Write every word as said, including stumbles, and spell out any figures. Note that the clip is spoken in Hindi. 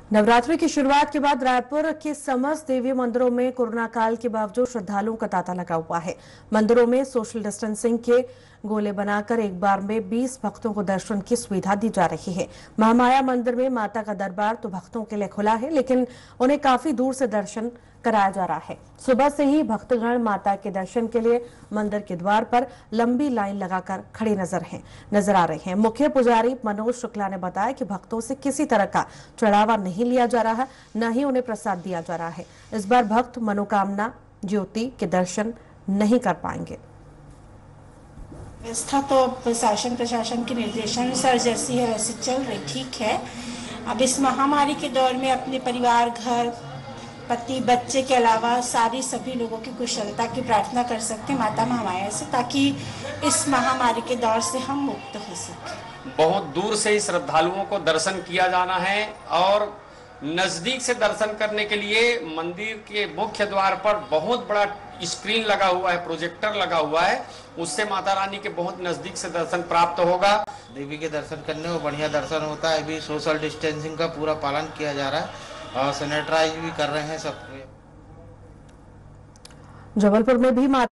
नवरात्रि की शुरुआत के बाद रायपुर के समस्त देवी मंदिरों में कोरोना काल के बावजूद श्रद्धालुओं का तांता लगा हुआ है। मंदिरों में सोशल डिस्टेंसिंग के गोले बनाकर एक बार में बीस भक्तों को दर्शन की सुविधा दी जा रही है। महामाया मंदिर में माता का दरबार तो भक्तों के लिए खुला है, लेकिन उन्हें काफी दूर से दर्शन कराया जा रहा है। सुबह से ही भक्तगण माता के दर्शन के लिए मंदिर के द्वार पर लंबी लाइन लगाकर खड़े नजर हैं नजर आ रहे हैं। मुख्य पुजारी मनोज शुक्ला ने बताया कि भक्तों से किसी तरह का चढ़ावा नहीं लिया जा रहा है, न ही उन्हें प्रसाद दिया जा रहा है। इस बार भक्त मनोकामना ज्योति के दर्शन नहीं कर पाएंगे। व्यवस्था तो प्रशासन प्रशासन के निर्देशानुसार जैसी है वैसे चल रही, ठीक है। अब इस महामारी के दौर में अपने परिवार, घर, पति, बच्चे के अलावा सारी सभी लोगों की कुशलता की प्रार्थना कर सकते हैं माता महामाया से, ताकि इस महामारी के दौर से हम मुक्त हो सकें। बहुत दूर से ही श्रद्धालुओं को दर्शन किया जाना है और नजदीक से दर्शन करने के लिए मंदिर के मुख्य द्वार पर बहुत बड़ा स्क्रीन लगा हुआ है, प्रोजेक्टर लगा हुआ है, उससे माता रानी के बहुत नजदीक से दर्शन प्राप्त होगा। देवी के दर्शन करने में बढ़िया दर्शन होता है। अभी सोशल डिस्टेंसिंग का पूरा पालन किया जा रहा है और सैनिटाइज भी कर रहे हैं सब। जबलपुर में भी